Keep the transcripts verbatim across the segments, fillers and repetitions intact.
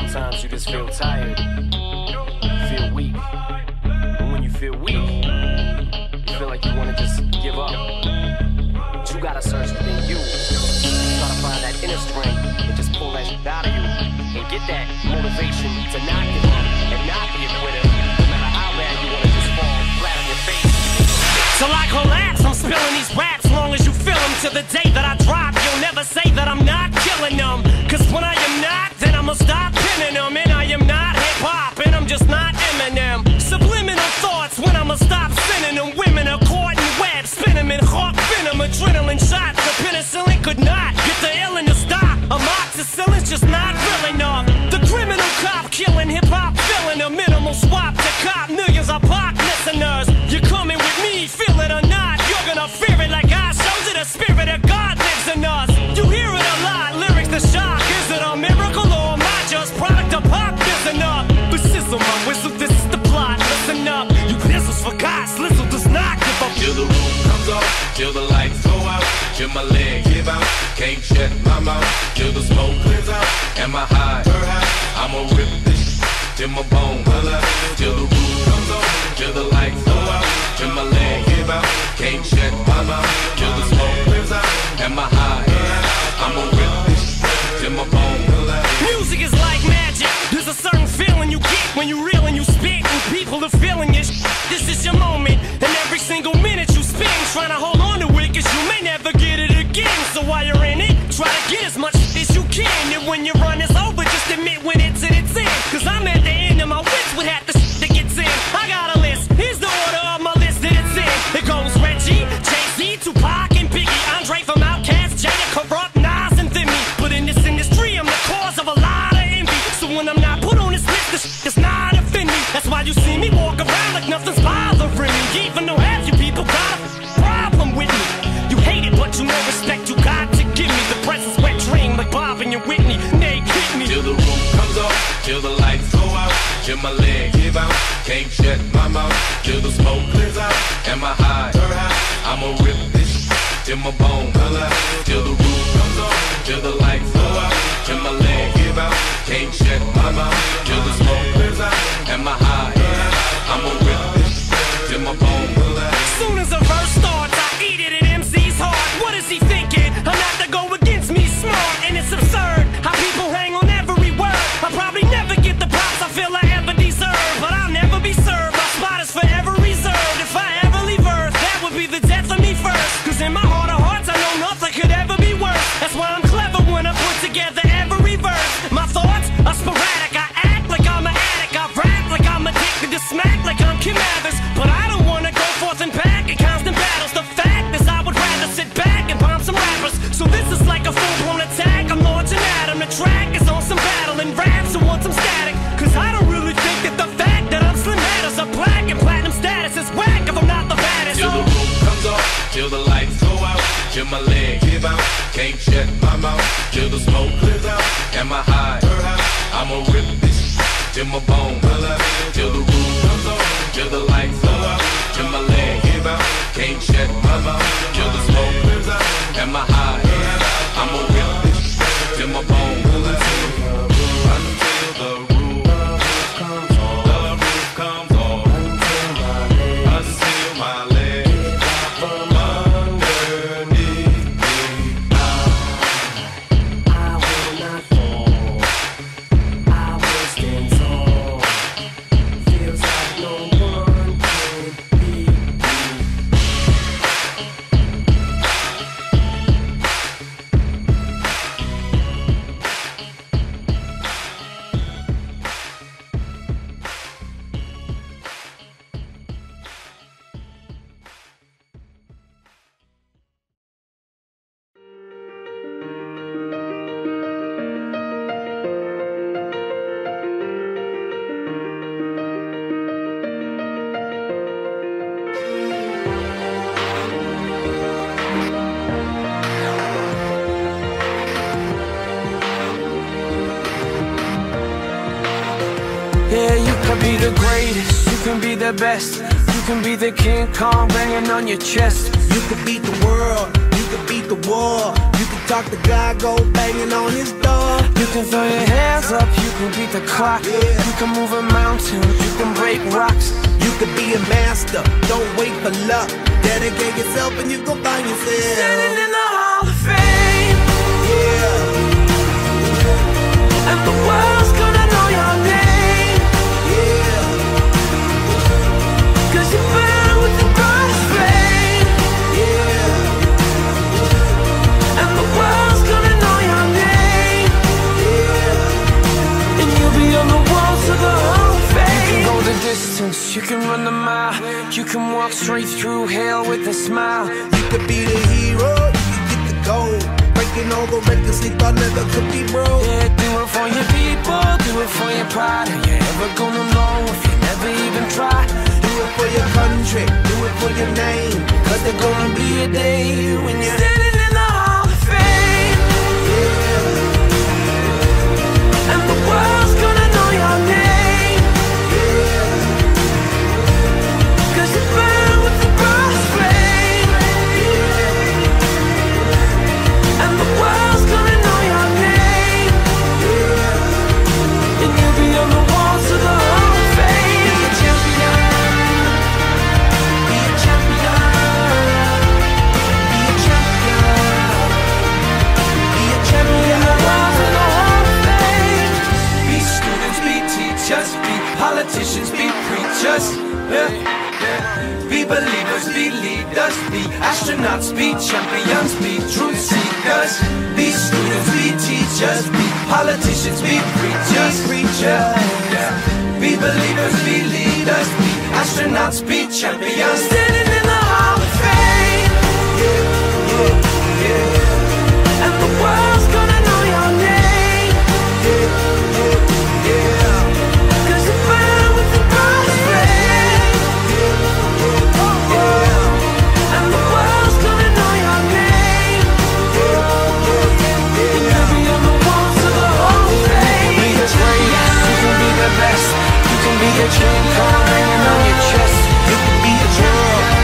Sometimes you just feel tired, feel weak. And when you feel weak, you feel like you wanna just give up. But you gotta search within you. Try to find that inner strength and just pull that shit out of you. And get that motivation to not give up and not be a quitter. No matter how bad you wanna just fall flat on your face. Till I collapse, I'm spilling these raps long as you feel them. To the day that I drop, you'll never say that I'm not killing them. Cause when I am not, then I'ma stop pinning them. And I am not hip-hop, and I'm just not Eminem. Subliminal thoughts when I'ma stop sending them. Women are caught in webs, spin them in hawk venom. Adrenaline shots, the penicillin could not get the illin to stop. Amoxicillin's just not real enough. The criminal cop killing hip-hop, filling a minimal swap to cop. Millions of pop listeners, you're coming with me, feel it or not. You're gonna fear it like I showed you. The spirit of God lives in us. You hear it a lot, lyrics to shock. Is it a miracle or am I just product of pop? Listen up, but sizzle my whistle, this is the plot. Listen up, you pistols for God, Slizzle does not give up. Till the roof comes off, till the lights go out, till my legs give out, can't shut my mouth, till the smoke clears out, and my high, I'ma rip this till my bone, till the roof comes off, till the lights go out, till my legs give out, can't shut my mouth, till the smoke clears out, and my high, I'ma rip this till my bone. Music is like magic. There's a certain feeling you get when you reel and you spit, and people are feeling it. This is your moment, and every single minute you spend trying to hold on to it, cause you may never get it again. So while you're in it, try to get as much as you can. And when your run is over, just admit when it's in its end. Cause I'm at the end of my wits with half the shit that gets in. I got a list, here's the order of my list that it's in. It goes Reggie, Jay-Z, Tupac, and Biggie, Andre from Outkast, Jada, Corrupt, Nas, and Thimmy. But in this industry, I'm the cause of a lot of envy. So when I'm not put on this list, the shit does not offend me. That's why you see me walk around like nothing's bothering me. Even though half you people got a problem with me. You hate it, but you know respect you got to give me. The presence wet dream like Bob and your Whitney. Nay, hit me. Till the roof comes off, till the lights go out, till my legs give out, can't shut my mouth, till the smoke clears out, and my high, I'ma rip this till my bone, till the roof comes off, till the lights go out, till my legs give out, can't shut my mouth, till the smoke clears out, and my high, I'ma rip this till my bone. Soon as a verse starts, I eat it in M C's heart. What is he thinking? I'm not to go against me, smart, and it's absurd how people hang on every word. I probably never get the props I feel I ever deserve, but I'll never be served. My spot is forever reserved. If I ever leave Earth, that would be the death of me first. Cause in my heart of hearts, I know nothing could ever be worse. That's why I'm clever when I put together every verse. My thoughts are sporadic. I act like I'm an addict. I rap like I'm addicted to smack like I'm Kim Mathers. But I don't wanna go forth and back in constant battles. The fact is I would rather sit back and bomb some rappers. So this is like a full-blown attack. I'm launching at 'em. The track is on some battle and raps who want some static. Cause I don't really think that the fact that I'm slim matters. A black and platinum status is whack if I'm not the baddest. Till the roof comes off, till the lights go out, till my legs give out, can't shut my mouth, till the smoke clears out, and my high, I'ma rip this till my bone, till the roof comes off, till the lights go out, till my legs give out, can't shut my mouth, till the smoke clears out, and my high, I'ma rip this till my bone. Yeah, you can be the greatest, you can be the best, you can be the King Kong banging on your chest. You could beat the world, you could beat the war. You can talk to God, go banging on his door. You can throw your hands up, you can beat the clock. Yeah. You can move a mountain, you can break rocks. You could be a master, don't wait for luck. Dedicate yourself and you gon' find yourself Standing in the Hall of Fame. Yeah, And the world's gonna know your name. yeah, Cause you burn with the brightest flame. yeah, And the world's gonna know your name. yeah. And you'll be on the walls of the Hall of Fame. You can go the distance, you can run the mile. You can walk straight through hell with a smile. You could be the hero, you could get the gold. Breaking all the records they thought never could be broke. Yeah, do it for your people, do it for your pride. Are you ever gonna know if you never even try? Do it for your country, do it for your name. Cause there's gonna be a day when you're Standing in the Hall of Fame. And the world's gonna know your name. Cause you burn with the brightest flame. And the world's gonna know your name. And you'll be on the walls of the Hall of Fame. Be a champion. Be a champion. Be a champion. Be a champion. The walls of the Hall of Fame. Be students, be teachers, be politicians, be preachers. Yeah, yeah. Be believers, be leaders, be astronauts, be champions, be truth seekers. Be students, be teachers, be politicians, be preachers, preachers. Yeah. Be believers, be leaders, be astronauts, be champions. Standing in the Hall of Fame. yeah, yeah, yeah, And the world's gonna know your name. yeah. Cause you burn with the brightest flame. And the world's gonna know your name. And you'll be on the walls of the Hall of Fame. You can be the greatest, you can be the best. You can be a king, come hanging on your chest. You could be a champion.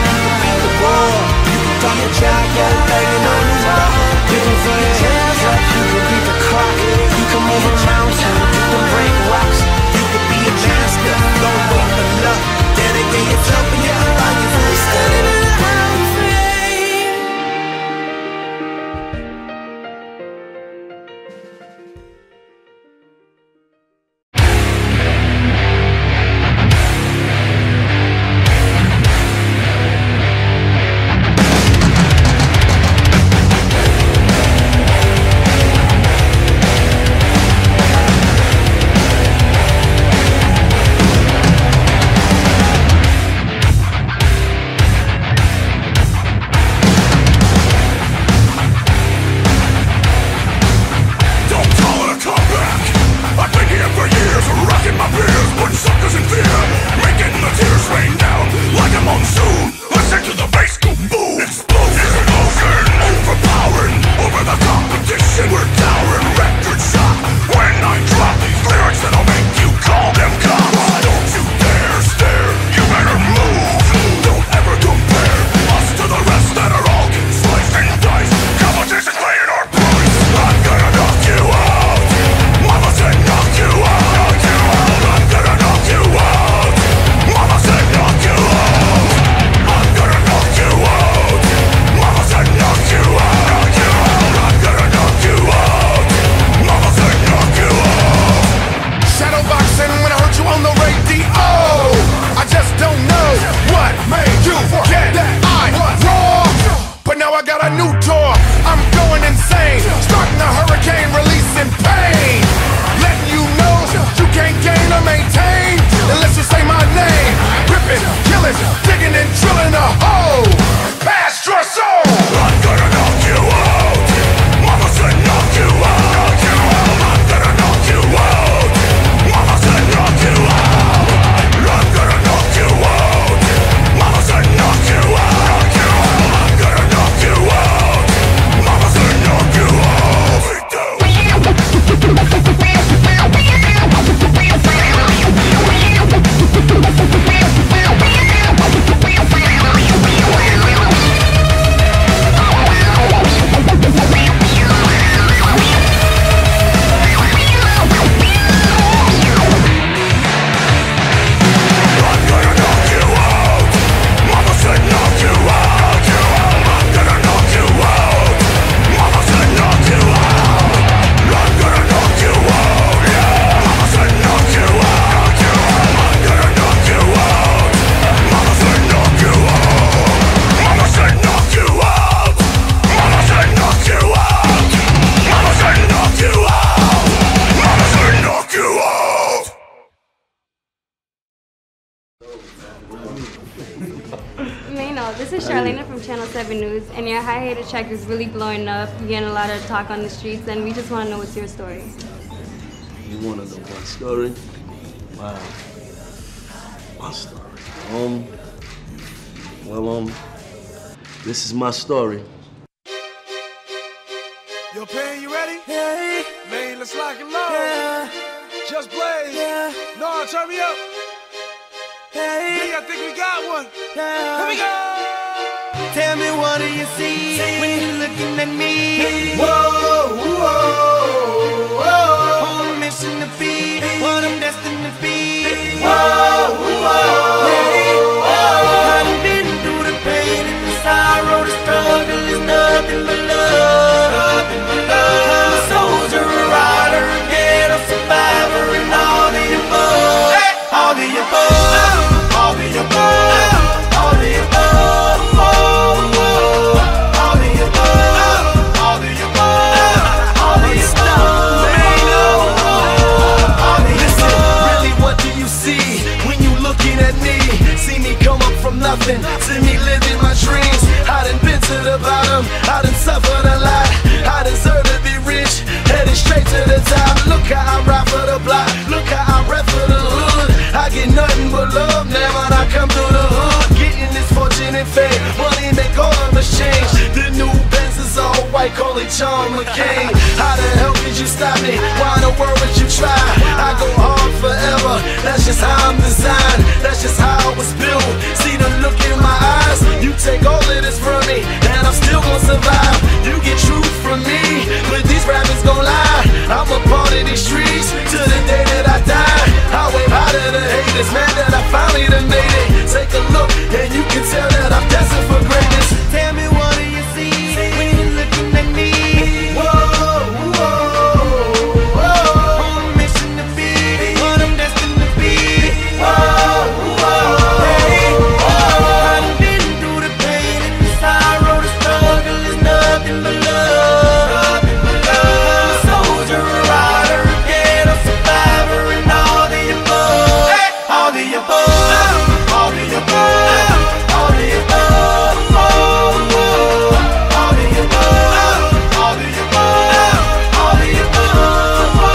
is Charlene from Channel seven News, and your High Hater track is really blowing up. You're getting a lot of talk on the streets, and we just want to know what's your story. You want to know my story? Wow. My story. Um, well, um, this is my story. Yo, Pan, you ready? Hey, Man, let's lock and load. yeah, Just blaze. yeah, No, turn me up. hey, Hey, I think we got one. yeah. Here we go. Tell me, what do you see when you're looking at me? Whoa, whoa, whoa. On a mission to be what I'm destined to be. Whoa, whoa, Hey, whoa. I done been through the pain and the sorrow, the struggle is nothing but love. Nothing but love. I'm a soldier, a rider, a ghetto survivor, and all the above. All the above. All the above. All the above. All the above. All the above. All the above. All the Listen, really, what do you see when you looking at me? See me come up from nothing, see me living my dreams. I done been to the bottom, I done suffered a lot. I deserve to be rich, headed straight to the top. Look how I ride for the block, look how I rap for the hood. I get nothing but love now when I come through the hood. Getting this fortune and fame, money make all of us change. The new Benz is all white, call it John McCain. How the hell could you stop me? Why in the world would you try? I go hard forever, that's just how I'm designed. That's just how I was built. See the look in my eyes, you take all of this from me, and I'm still gonna survive. You get truth from me, but these rappers gon' lie. I'm a part of these streets to the day that I die. I wave high to the haters, man, that I finally done made it. Take a look, and you can tell that I'm destined for greatness. Tell me, what do you see when you're looking at me? Whoa, whoa, whoa. On a mission to be what I'm destined to be. Whoa, whoa, Hey, whoa. I done been through the pain and the sorrow, the struggle is nothing but love. Nothing but love. I'm a soldier, a rider, a ghetto survivor, and all the above. All the above. All the above. All the above. Oh, oh. All the above. All the above. All the above. Oh,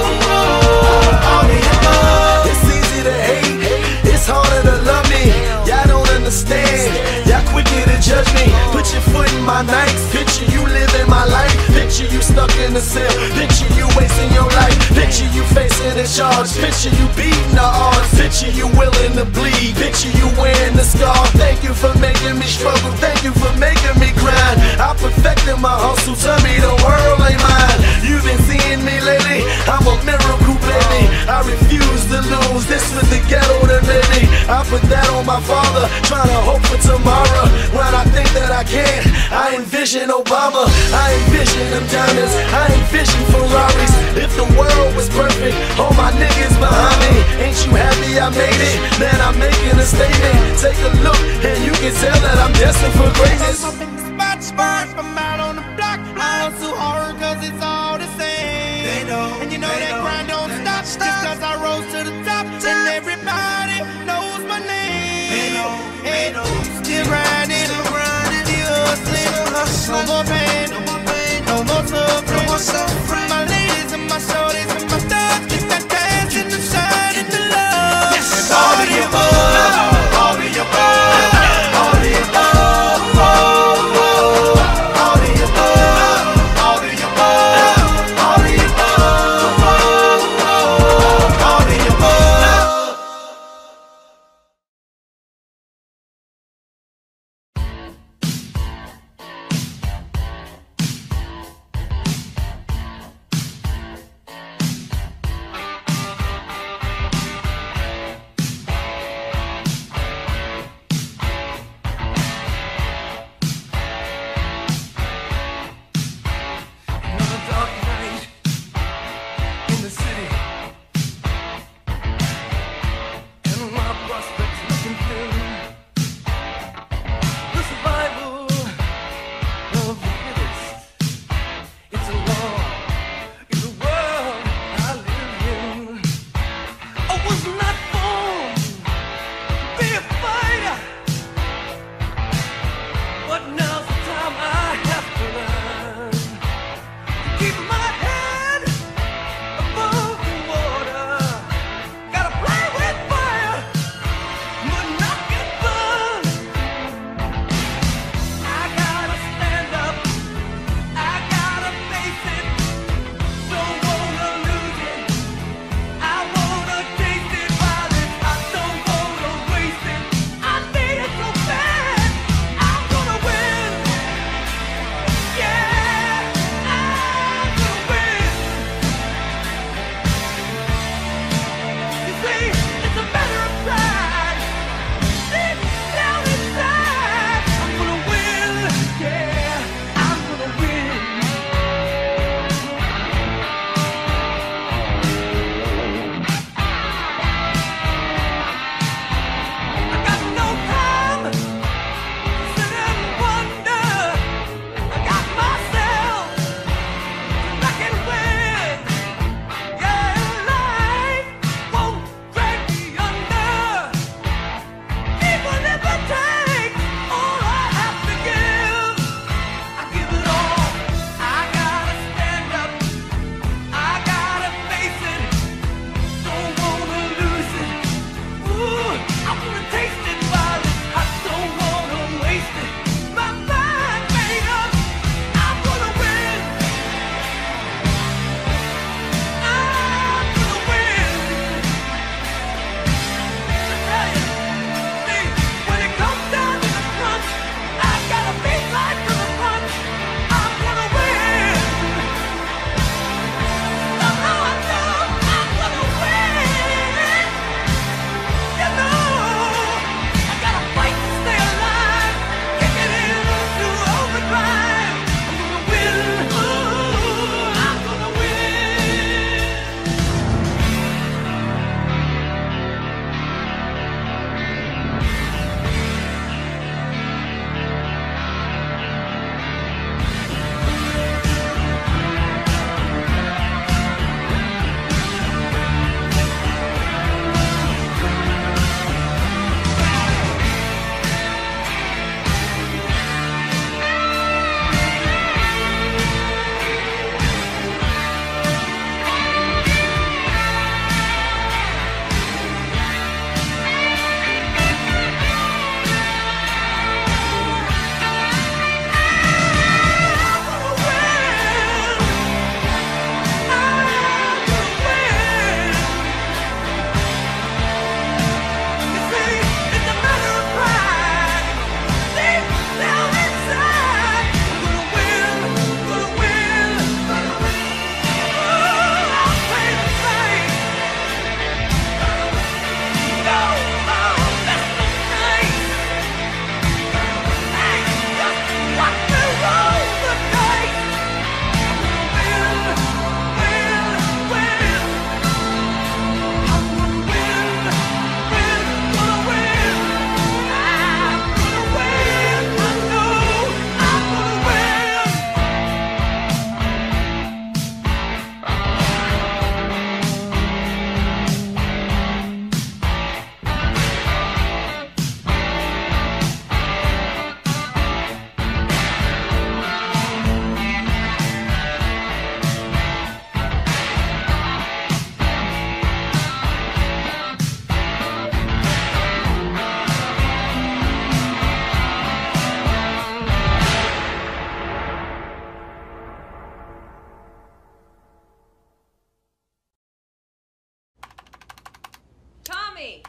oh. All the above. It's easy to hate, it's harder to love me. Y'all don't understand, y'all quicker to judge me. Put your foot in my nights, picture you living my life. Picture you stuck in a cell, picture you wasting your life. Picture you facing a charge, picture you beating the odds. Picture you willing to bleed, picture you wearing the scar. Thank you for making me struggle, thank you for making me grind. I perfected my hustle, tell me the world ain't mine. You've been seeing me lately, I'm a miracle baby. I refuse to lose, this was the ghetto that made me. I put that on my father, trying to hope for tomorrow. When I think that I can't, I envision Obama. I envision them diamonds, I envision Ferraris. If the world was perfect, all my niggas behind me. Ain't you happy I made it? Man, I'm making a statement. Take a look, and you can tell that I'm destined for greatness. I'm up in the spot, spot, I'm out on the block. I hustle hard cause it's all the same. They know, and you know they that know, grind don't they stop. don't Just stop. cause I rose to the top. And everybody knows my name. They know, they Hey, know. still grinding, Still grinding, still hustling. No more pain, no more pain, no more suffering. no more suffering. My ladies and my shorties and my thugs get that cash and the shine and the love. Yes. All the above, all the above, all the above. Oh,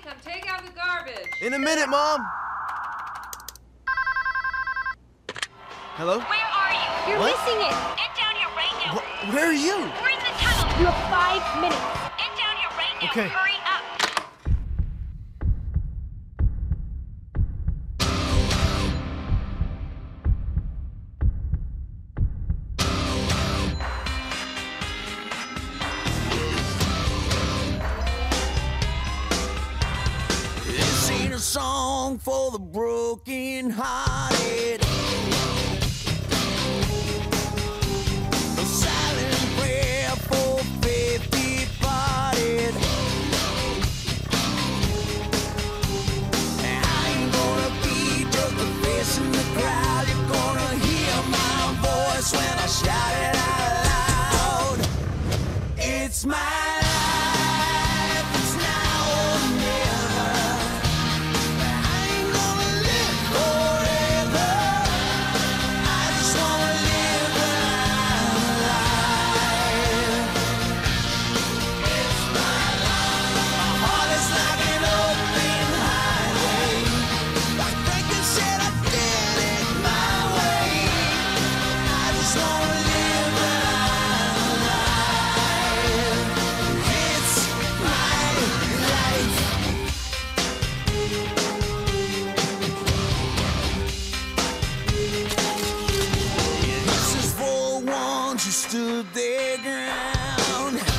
come take out the garbage. In a minute, Mom. Hello? Where are you? You're What? missing it. Get down here right now. Wh- where are you? We're in the tunnel. You have five minutes. Get down here right now. Okay. Hurry up. This ain't a song for the broken hearted. A silent prayer for faith departed. I ain't gonna be just a face in the crowd. You're gonna hear my voice when I shout it out loud. It's my life, it's now or never. I ain't gonna live forever. I just wanna live when I'm alive. It's my life. My heart is like an open highway. Like Franklin said, I did it my way. I just wanna live when I'm alive. It's my life. This is for ones who stood their ground.